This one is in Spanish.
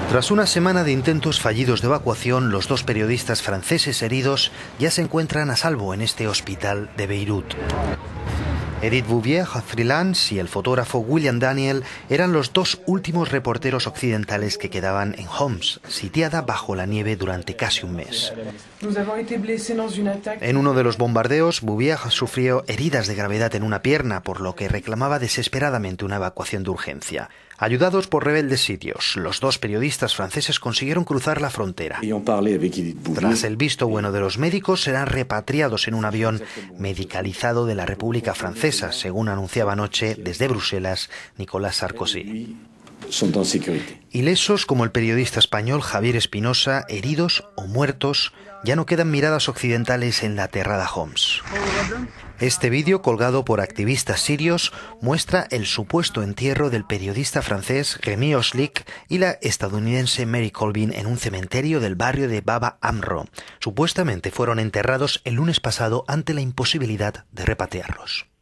Tras una semana de intentos fallidos de evacuación, los dos periodistas franceses heridos ya se encuentran a salvo en este hospital de Beirut. Edith Bouvier, freelance, y el fotógrafo William Daniel eran los dos últimos reporteros occidentales que quedaban en Homs, sitiada bajo la nieve durante casi un mes. En uno de los bombardeos, Bouvier sufrió heridas de gravedad en una pierna, por lo que reclamaba desesperadamente una evacuación de urgencia. Ayudados por rebeldes sirios, los dos periodistas franceses consiguieron cruzar la frontera. Tras el visto bueno de los médicos, serán repatriados en un avión medicalizado de la República Francesa, según anunciaba anoche desde Bruselas Nicolas Sarkozy. Ilesos como el periodista español Javier Espinosa, heridos o muertos, ya no quedan miradas occidentales en la aterrada Homs. Este vídeo, colgado por activistas sirios, muestra el supuesto entierro del periodista francés Rémi Oslik y la estadounidense Mary Colvin en un cementerio del barrio de Baba Amro. Supuestamente fueron enterrados el lunes pasado ante la imposibilidad de repatriarlos.